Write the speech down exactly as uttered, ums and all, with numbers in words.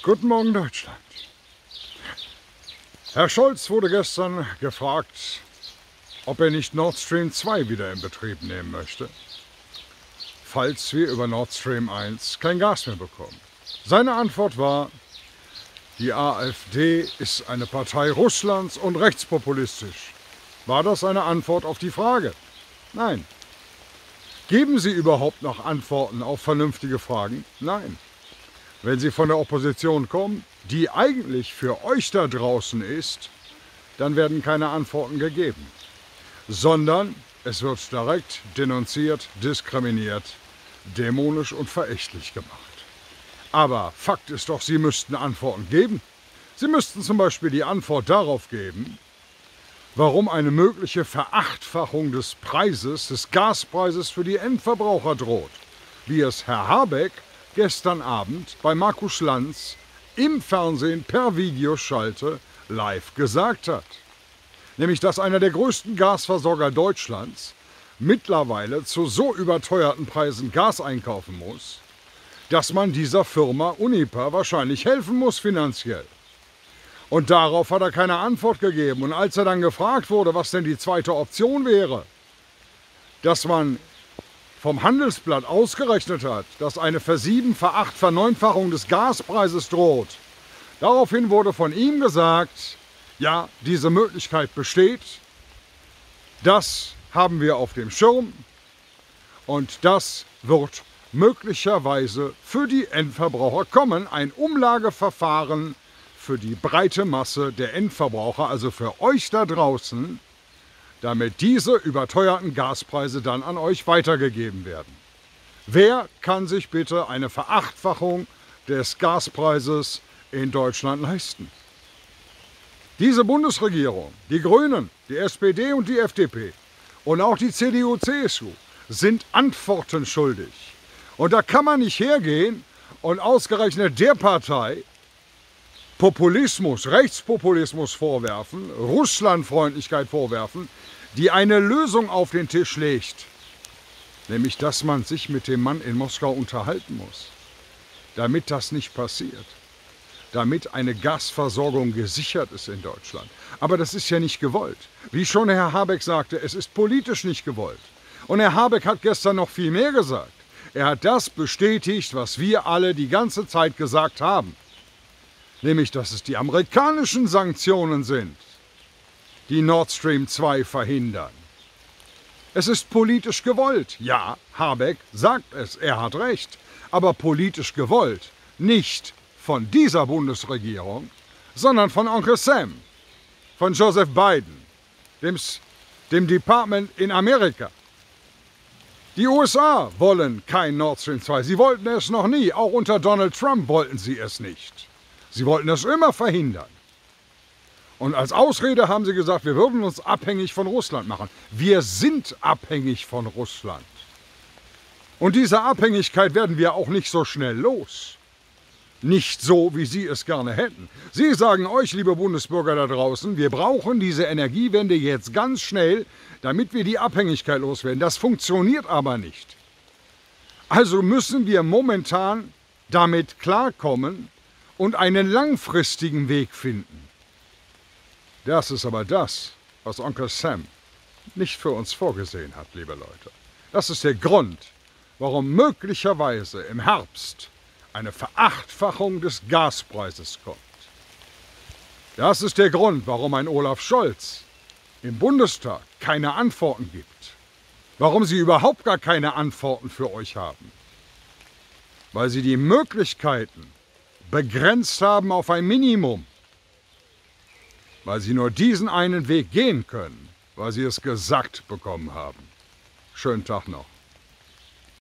Guten Morgen, Deutschland. Herr Scholz wurde gestern gefragt, ob er nicht Nord Stream zwei wieder in Betrieb nehmen möchte, falls wir über Nord Stream eins kein Gas mehr bekommen. Seine Antwort war, die AfD ist eine Partei Russlands und rechtspopulistisch. War das eine Antwort auf die Frage? Nein. Geben Sie überhaupt noch Antworten auf vernünftige Fragen? Nein. Wenn sie von der Opposition kommen, die eigentlich für euch da draußen ist, dann werden keine Antworten gegeben, sondern es wird direkt denunziert, diskriminiert, dämonisch und verächtlich gemacht. Aber Fakt ist doch, Sie müssten Antworten geben. Sie müssten zum Beispiel die Antwort darauf geben, warum eine mögliche Verachtfachung des Preises, des Gaspreises für die Endverbraucher droht, wie es Herr Habeck gestern Abend bei Markus Lanz im Fernsehen per Videoschalte live gesagt hat. Nämlich, dass einer der größten Gasversorger Deutschlands mittlerweile zu so überteuerten Preisen Gas einkaufen muss, dass man dieser Firma Uniper wahrscheinlich helfen muss finanziell. Und darauf hat er keine Antwort gegeben. Und als er dann gefragt wurde, was denn die zweite Option wäre, dass man vom Handelsblatt ausgerechnet hat, dass eine Versieben-, Veracht-, Verneunfachung des Gaspreises droht. Daraufhin wurde von ihm gesagt, ja, diese Möglichkeit besteht, das haben wir auf dem Schirm und das wird möglicherweise für die Endverbraucher kommen, ein Umlageverfahren für die breite Masse der Endverbraucher, also für euch da draußen, damit diese überteuerten Gaspreise dann an euch weitergegeben werden. Wer kann sich bitte eine Verachtfachung des Gaspreises in Deutschland leisten? Diese Bundesregierung, die Grünen, die S P D und die F D P und auch die C D U C S U sind Antworten schuldig. Und da kann man nicht hergehen und ausgerechnet der Partei Populismus, Rechtspopulismus vorwerfen, Russlandfreundlichkeit vorwerfen, die eine Lösung auf den Tisch legt, nämlich dass man sich mit dem Mann in Moskau unterhalten muss, damit das nicht passiert, damit eine Gasversorgung gesichert ist in Deutschland. Aber das ist ja nicht gewollt. Wie schon Herr Habeck sagte, es ist politisch nicht gewollt. Und Herr Habeck hat gestern noch viel mehr gesagt. Er hat das bestätigt, was wir alle die ganze Zeit gesagt haben. Nämlich, dass es die amerikanischen Sanktionen sind, die Nord Stream zwei verhindern. Es ist politisch gewollt. Ja, Habeck sagt es, er hat recht. Aber politisch gewollt, nicht von dieser Bundesregierung, sondern von Onkel Sam, von Joseph Biden, dem, dem Department in Amerika. Die U S A wollen kein Nord Stream zwei. Sie wollten es noch nie. Auch unter Donald Trump wollten sie es nicht. Sie wollten es immer verhindern. Und als Ausrede haben sie gesagt, wir würden uns abhängig von Russland machen. Wir sind abhängig von Russland. Und diese Abhängigkeit werden wir auch nicht so schnell los. Nicht so, wie Sie es gerne hätten. Sie sagen euch, liebe Bundesbürger da draußen, wir brauchen diese Energiewende jetzt ganz schnell, damit wir die Abhängigkeit loswerden. Das funktioniert aber nicht. Also müssen wir momentan damit klarkommen und einen langfristigen Weg finden. Das ist aber das, was Onkel Sam nicht für uns vorgesehen hat, liebe Leute. Das ist der Grund, warum möglicherweise im Herbst eine Verachtfachung des Gaspreises kommt. Das ist der Grund, warum ein Olaf Scholz im Bundestag keine Antworten gibt. Warum sie überhaupt gar keine Antworten für euch haben. Weil sie die Möglichkeiten begrenzt haben auf ein Minimum. Weil sie nur diesen einen Weg gehen können, weil sie es gesagt bekommen haben. Schönen Tag noch.